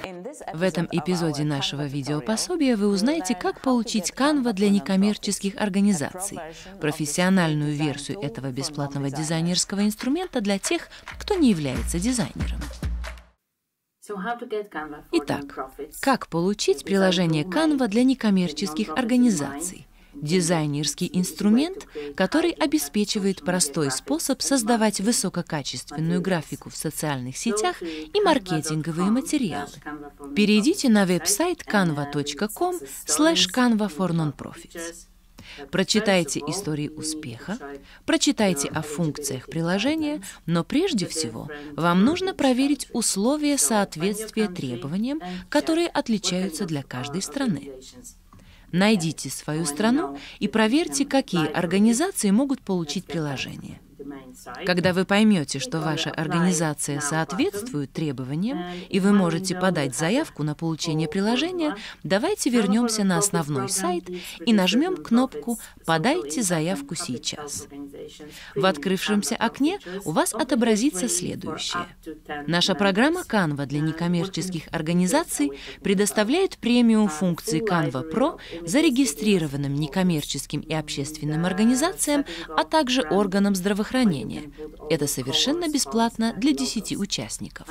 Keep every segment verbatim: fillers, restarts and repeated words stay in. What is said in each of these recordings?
В этом эпизоде нашего видеопособия вы узнаете, как получить Canva для некоммерческих организаций, профессиональную версию этого бесплатного дизайнерского инструмента для тех, кто не является дизайнером. Итак, как получить приложение Canva для некоммерческих организаций? Дизайнерский инструмент, который обеспечивает простой способ создавать высококачественную графику в социальных сетях и маркетинговые материалы. Перейдите на веб-сайт canva точка ком слэш canva for nonprofits. Прочитайте истории успеха, прочитайте о функциях приложения, но прежде всего вам нужно проверить условия соответствия требованиям, которые отличаются для каждой страны. Найдите свою страну и проверьте, какие организации могут получить приложение. Когда вы поймете, что ваша организация соответствует требованиям, и вы можете подать заявку на получение приложения, давайте вернемся на основной сайт и нажмем кнопку «Подайте заявку сейчас». В открывшемся окне у вас отобразится следующее. Наша программа Canva для некоммерческих организаций предоставляет премиум функции Canva Pro зарегистрированным некоммерческим и общественным организациям, а также органам здравоохранения. Это совершенно бесплатно для десяти участников.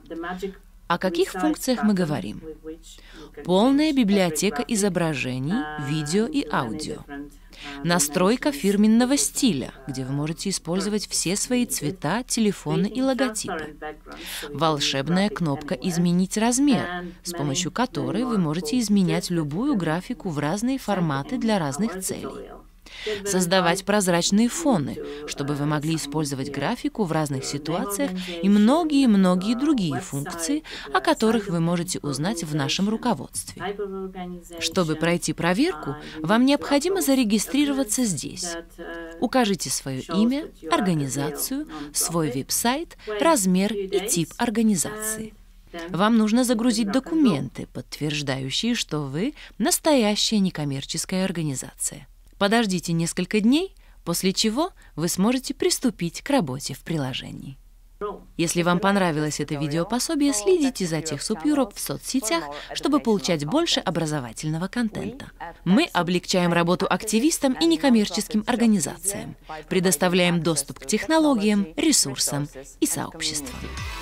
О каких функциях мы говорим? Полная библиотека изображений, видео и аудио. Настройка фирменного стиля, где вы можете использовать все свои цвета, телефоны и логотипы. Волшебная кнопка «Изменить размер», с помощью которой вы можете изменять любую графику в разные форматы для разных целей. Создавать прозрачные фоны, чтобы вы могли использовать графику в разных ситуациях и многие-многие другие функции, о которых вы можете узнать в нашем руководстве. Чтобы пройти проверку, вам необходимо зарегистрироваться здесь. Укажите свое имя, организацию, свой веб-сайт, размер и тип организации. Вам нужно загрузить документы, подтверждающие, что вы настоящая некоммерческая организация. Подождите несколько дней, после чего вы сможете приступить к работе в приложении. Если вам понравилось это видеопособие, следите за TechSoup Europe в соцсетях, чтобы получать больше образовательного контента. Мы облегчаем работу активистам и некоммерческим организациям, предоставляем доступ к технологиям, ресурсам и сообществам.